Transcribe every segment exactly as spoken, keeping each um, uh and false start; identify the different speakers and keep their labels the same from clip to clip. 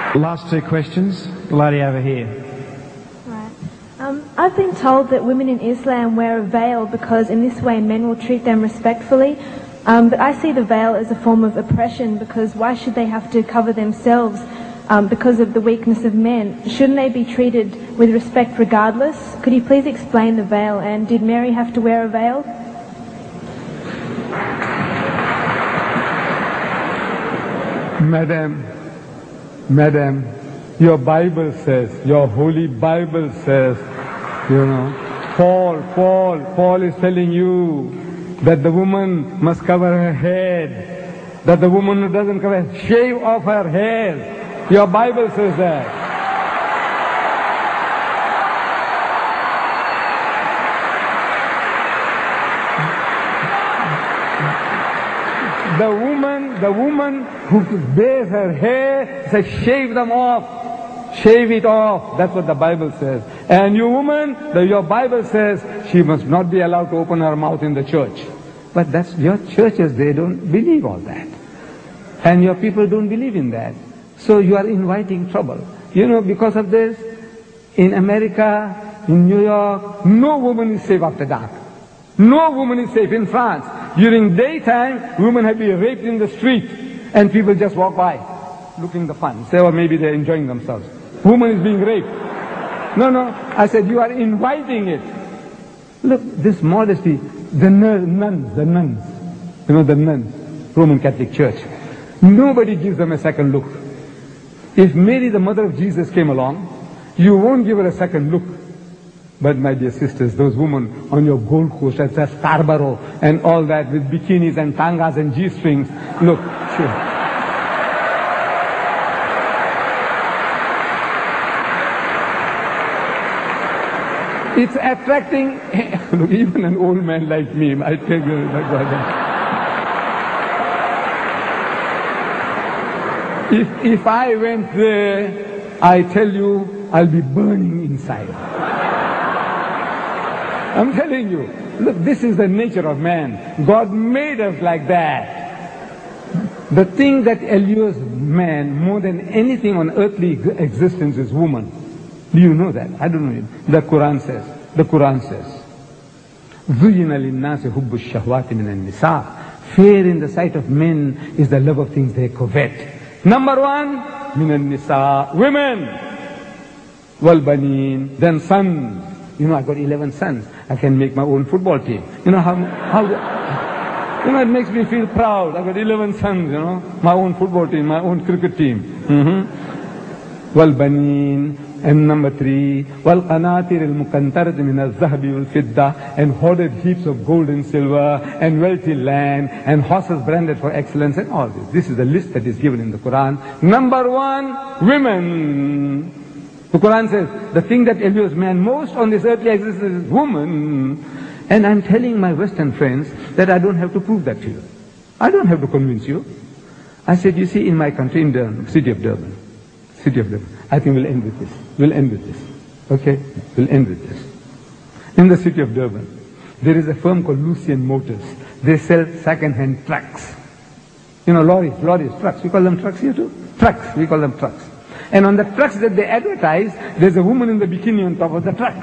Speaker 1: Last two questions. The lady over here.
Speaker 2: Right. Um, I've been told that women in Islam wear a veil because in this way men will treat them respectfully. Um, but I see the veil as a form of oppression because why should they have to cover themselves um, because of the weakness of men? Shouldn't they be treated with respect regardless? Could you please explain the veil, and did Mary have to wear a veil?
Speaker 3: Madam, Madam, your Bible says, your holy Bible says, you know, Paul, Paul, Paul is telling you that the woman must cover her head, that the woman who doesn't cover, shave off her hair. Your Bible says that. The woman, the woman who bears her hair says, shave them off, shave it off. That's what the Bible says. And you woman, the, your Bible says she must not be allowed to open her mouth in the church. But that's your churches, they don't believe all that. And your people don't believe in that. So you are inviting trouble. You know, because of this, in America, in New York, no woman is safe after dark. No woman is safe. In France, during daytime, women have been raped in the street, and people just walk by, looking the fun. Say, or maybe they're enjoying themselves. Woman is being raped. No, no. I said, you are inviting it. Look, this modesty, the nuns, the nuns, you know, the nuns, Roman Catholic Church. Nobody gives them a second look. If Mary, the mother of Jesus, came along, you won't give her a second look. But my dear sisters, those women on your Gold Coast at Scarborough and all that with bikinis and tangas and G-strings, look, sure. It's attracting, look, even an old man like me, I tell you, my brother. If, if I went there, I tell you, I'll be burning inside. I'm telling you, look, this is the nature of man. God made us like that. The thing that allures man more than anything on earthly existence is woman. Do you know that? I don't know. The Quran says, the Quran says, زُيِّنَ لِلنَّاسِ حُبُّ الشَّهْوَاتِ مِنَ النِّسَاءِ. Fear in the sight of men is the love of things they covet. Number one, مِنَ النِّسَاءِ, women. وَالْبَنِينَ, then sons. You know, I got eleven sons. I can make my own football team. You know how, how, you know, it makes me feel proud. I got eleven sons, you know, my own football team, my own cricket team. Mm-hmm. Wal Banin, and number three, Wal Qanatir al Mukantarat min al Zahabi wal Fidda, and hoarded heaps of gold and silver, and wealthy land, and horses branded for excellence, and all this. This is the list that is given in the Quran. Number one, women. The Quran says, the thing that allures man most on this earthly existence is woman. And I'm telling my Western friends that I don't have to prove that to you. I don't have to convince you. I said, you see, in my country, in the city of Durban, city of Durban, I think we'll end with this. We'll end with this. Okay? We'll end with this. In the city of Durban, there is a firm called Lucian Motors. They sell second-hand trucks. You know, lorries, lorries, trucks. We call them trucks here too? Trucks. We call them trucks. And on the trucks that they advertise, there's a woman in the bikini on top of the truck.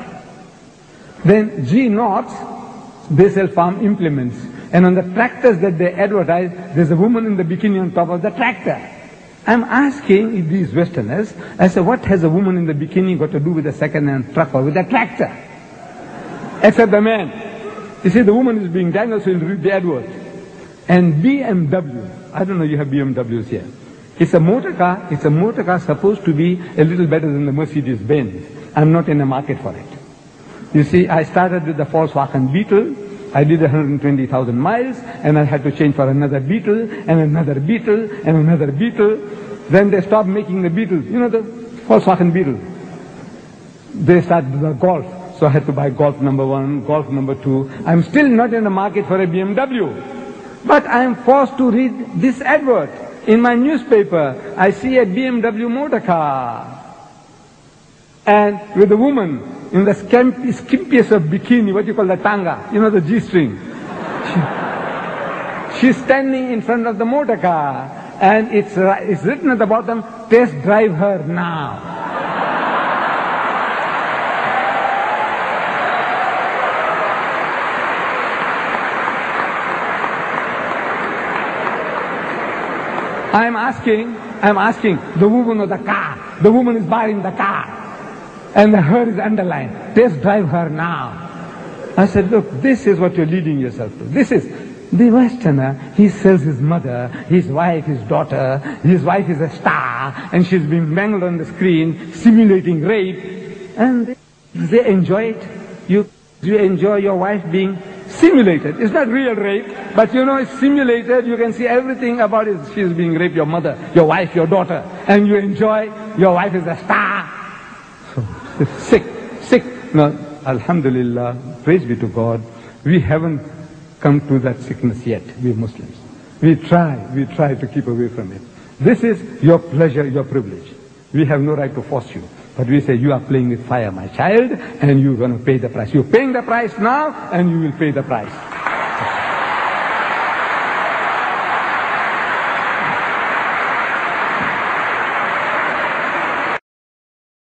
Speaker 3: Then G Knots, they sell farm implements. And on the tractors that they advertise, there's a woman in the bikini on top of the tractor. I'm asking these Westerners, I said, what has a woman in the bikini got to do with a second-hand truck or with a tractor? Except the man. You see, the woman is being dangled, so you'll read the advert. And B M W, I don't know, you have B M Ws here. It's a motor car, it's a motor car supposed to be a little better than the Mercedes-Benz. I'm not in the market for it. You see, I started with the Volkswagen Beetle, I did one hundred twenty thousand miles, and I had to change for another Beetle, and another Beetle, and another Beetle. Then they stopped making the Beetles. You know the Volkswagen Beetle? They started the Golf, so I had to buy Golf number one, Golf number two. I'm still not in the market for a B M W. But I'm forced to read this advert. In my newspaper, I see a B M W motor car. And with a woman in the skimpy, skimpiest of bikini, what you call the tanga, you know, the G-string. She, she's standing in front of the motor car. And it's, uh, it's written at the bottom, test drive her now. I'm asking, I'm asking the woman of the car. The woman is buying the car. And the her is underlined. Test drive her now. I said, look, this is what you're leading yourself to. This is, the Westerner, he sells his mother, his wife, his daughter, his wife is a star, and she's being mangled on the screen, simulating rape, and they enjoy it. You, you enjoy your wife being simulated. It's not real rape, but you know it's simulated. You can see everything about it. She's being raped, your mother, your wife, your daughter, and you enjoy, your wife is a star. So, sick, sick. No, alhamdulillah, praise be to God, we haven't come to that sickness yet, we Muslims. We try, we try to keep away from it. This is your pleasure, your privilege. We have no right to force you. But we say, you are playing with fire, my child, and you're going to pay the price. You're paying the price now, and you will pay the price.